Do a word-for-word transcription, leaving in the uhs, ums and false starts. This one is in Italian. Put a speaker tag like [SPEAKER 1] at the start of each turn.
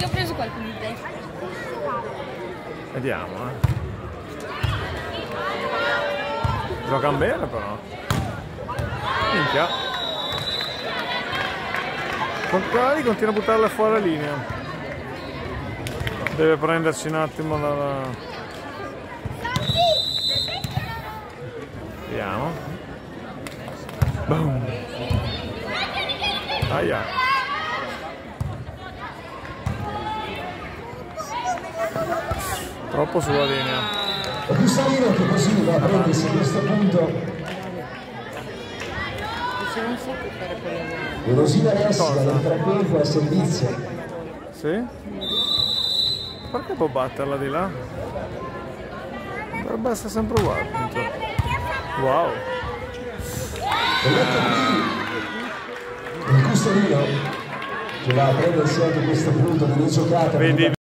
[SPEAKER 1] Ho preso qualcuno di te.
[SPEAKER 2] Vediamo, eh. Giocano bene però. Minchia. Contrari continua a buttarla fuori la linea. Deve prenderci un attimo la... Vediamo. Boom. Aia. Troppo sulla linea.
[SPEAKER 3] E più salire che così va a prendersi a questo punto Rosina Alessia del Trappeco a servizio.
[SPEAKER 2] Sì? Perché può batterla di là? Dovrebbe essere sempre uguale. Wow.
[SPEAKER 3] Ed ecco qui il Custorino che va a prendersi anche questo punto di giocata.